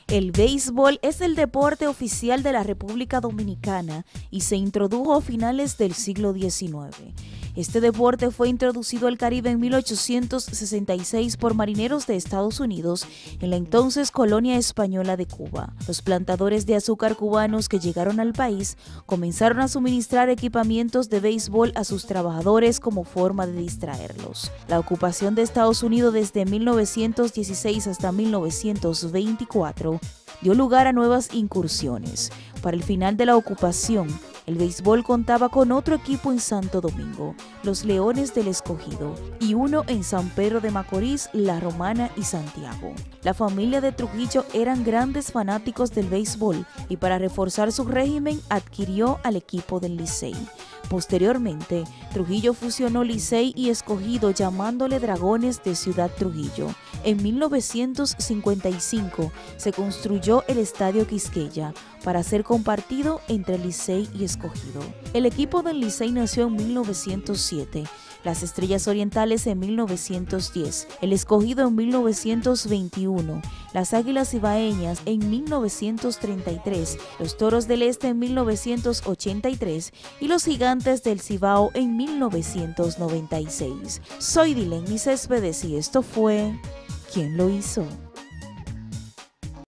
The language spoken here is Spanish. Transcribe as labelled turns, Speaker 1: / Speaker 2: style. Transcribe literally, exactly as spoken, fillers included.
Speaker 1: El béisbol es el deporte oficial de la República Dominicana y se introdujo a finales del siglo diecinueve. Este deporte fue introducido al Caribe en mil ochocientos sesenta y seis por marineros de Estados Unidos en la entonces colonia española de Cuba. Los plantadores de azúcar cubanos que llegaron al país comenzaron a suministrar equipamientos de béisbol a sus trabajadores como forma de distraerlos. La ocupación de Estados Unidos desde mil novecientos dieciséis hasta mil novecientos veinticuatro dio lugar a nuevas incursiones. Para el final de la ocupación, el béisbol contaba con otro equipo en Santo Domingo, los Leones del Escogido, y uno en San Pedro de Macorís, La Romana y Santiago. La familia de Trujillo eran grandes fanáticos del béisbol y para reforzar su régimen adquirió al equipo del Licey. Posteriormente, Trujillo fusionó Licey y Escogido llamándole Dragones de Ciudad Trujillo. En mil novecientos cincuenta y cinco se construyó el Estadio Quisqueya para ser compartido entre Licey y Escogido. El equipo del Licey nació en mil novecientos siete, las Estrellas Orientales en mil novecientos diez, el Escogido en mil novecientos veintiuno, las Águilas Ibaeñas en mil novecientos treinta y tres, los Toros del Este en mil novecientos ochenta y tres y los Gigantes del Cibao en mil novecientos noventa y seis. Soy Dilenny Céspedes y esto fue ¿Quién lo hizo?